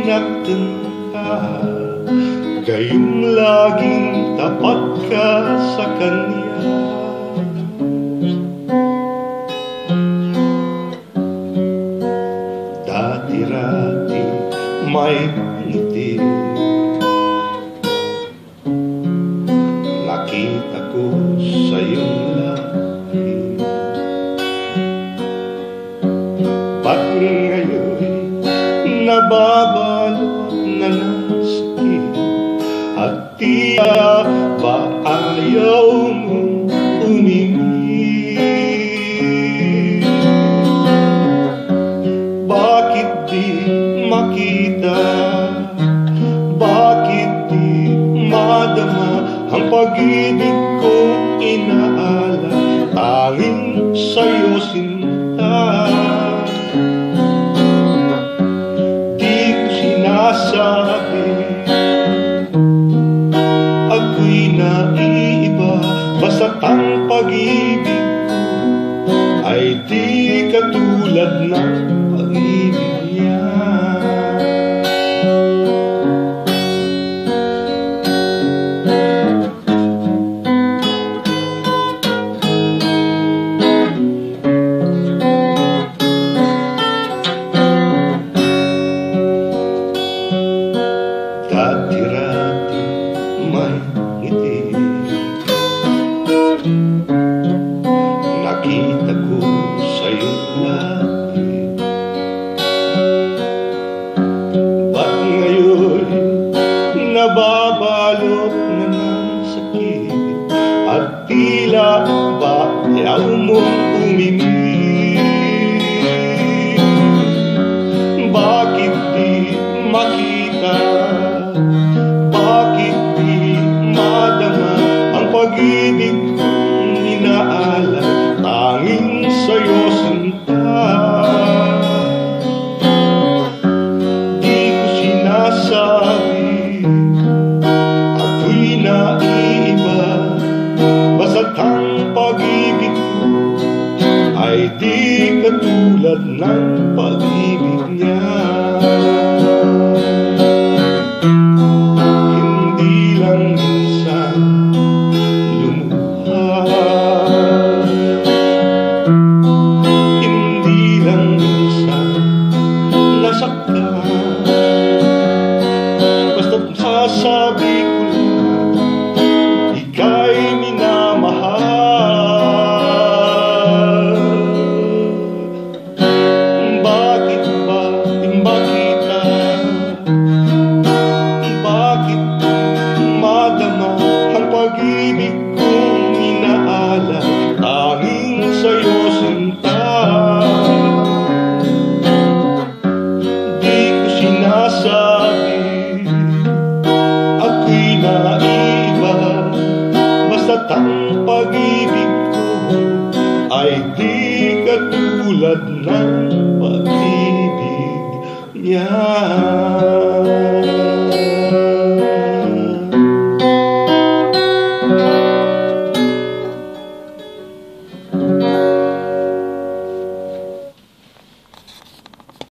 sinaktan ka, gayong laging tapat ka sa kanya. Dati-rati may ngiti, nakita ko sa iyong labi. Ba't ngayon nababalot na ng sakit, at tila ba ayaw mong umimik? Bakit di makita, bakit di madama ang pag-ibig kong inaalay, tanging sa'yo sinta? Di ko sinasabi ako'y naiiba, basta't ang pag-ibig ko ay di katulad ng pag-ibig niya. Dati-rati may ngiti, nakita ko sa iyong labi. Ba't ngayon nababalot na ng sakit, at tila ba ayaw mong umimik? Bakit di makita, bakit di madama ang pag-ibig kong inaalay, tanging sa'yo sinta? Di ko sinasabi ako'y naiiba, basta't ang pag-ibig ko ay di katulad ng pag-ibig niya. Hindi lang minsan lumuha, hindi lang minsan nasaktan, basta't sasabi ko lang ika'y minamahal. Bakit ba di makita, bakit madama ang pag-ibig kong inaalay, tanging sa'yo sinta? Di ko sinasabi ako'y naiiba, basta't ang pag-ibig ko ay di katulad ng pag-ibig niya.